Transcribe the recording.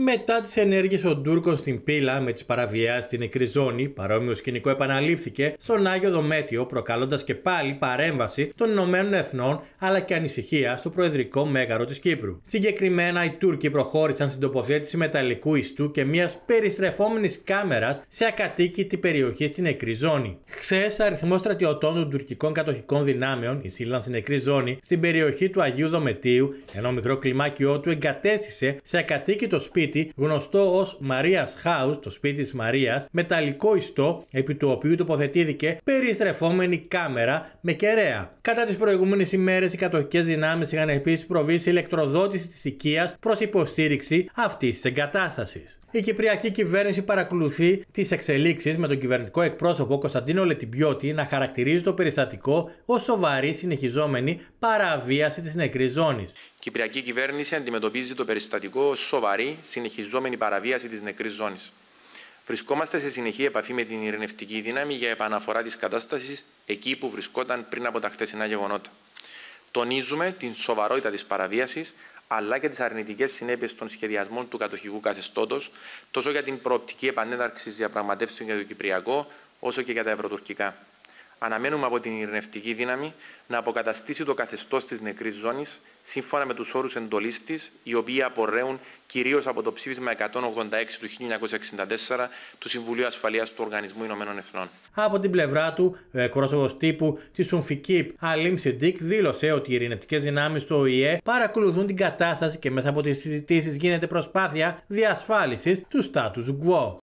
Μετά τις ενέργειες των Τούρκων στην Πύλα με τις παραβιάσεις στην νεκρή ζώνη, παρόμοιο σκηνικό επαναλήφθηκε στον Άγιο Δομέτιο, προκαλώντας και πάλι παρέμβαση των Ηνωμένων Εθνών αλλά και ανησυχία στο Προεδρικό Μέγαρο της Κύπρου. Συγκεκριμένα, οι Τούρκοι προχώρησαν στην τοποθέτηση μεταλλικού ιστού και μιας περιστρεφόμενης κάμερας σε ακατοίκητη περιοχή στην νεκρή ζώνη. Χθες, αριθμός στρατιωτών των τουρκικών κατοχικών δυνάμεων εισήλθαν στην νεκρή ζώνη στην περιοχή του Αγίου Δομετίου, ενώ μικρό κλιμάκιό του εγκατέστησε σε ακατοίκητο σπίτι γνωστό ως Μαρίας House, το σπίτι της Μαρίας, μεταλλικό ιστό επί του οποίου τοποθετήθηκε περιστρεφόμενη κάμερα με κεραία. Κατά τις προηγούμενες ημέρες, οι κατοχικές δυνάμεις είχαν επίσης προβεί σε ηλεκτροδότηση της οικίας προς υποστήριξη αυτής της εγκατάστασης. Η κυπριακή κυβέρνηση παρακολουθεί τις εξελίξεις με τον κυβερνητικό εκπρόσωπο Κωνσταντίνο Λετιμπιώτη να χαρακτηρίζει το περιστατικό ως σοβαρή συνεχιζόμενη παραβίαση της νεκρής ζώνης. Η κυπριακή κυβέρνηση αντιμετωπίζει το περιστατικό ως σοβαρή συνεχιζόμενη παραβίαση της νεκρής ζώνης. Βρισκόμαστε σε συνεχή επαφή με την ειρηνευτική δύναμη για επαναφορά της κατάστασης εκεί που βρισκόταν πριν από τα χθεσινά γεγονότα. Τονίζουμε την σοβαρότητα της παραβίασης, αλλά και τις αρνητικές συνέπειες των σχεδιασμών του κατοχικού καθεστώτος, τόσο για την προοπτική επανένταρξη διαπραγματεύσεων για το Κυπριακό, όσο και για τα ευρωτουρκικά. Αναμένουμε από την ειρηνευτική δύναμη να αποκαταστήσει το καθεστώς της νεκρής ζώνης, σύμφωνα με τους όρους εντολής της, οι οποίοι απορρέουν κυρίως από το ψήφισμα 186 του 1964 του Συμβουλίου Ασφαλείας του Οργανισμού Ηνωμένων Εθνών. Από την πλευρά του, ο εκπρόσωπος τύπου της Ουμφικίπ, Αλίμ Σιντίκ, δήλωσε ότι οι ειρηνευτικές δυνάμεις του ΟΗΕ παρακολουθούν την κατάσταση και μέσα από τις συζητήσεις γίνεται προσπάθεια διασφάλισης του status quo.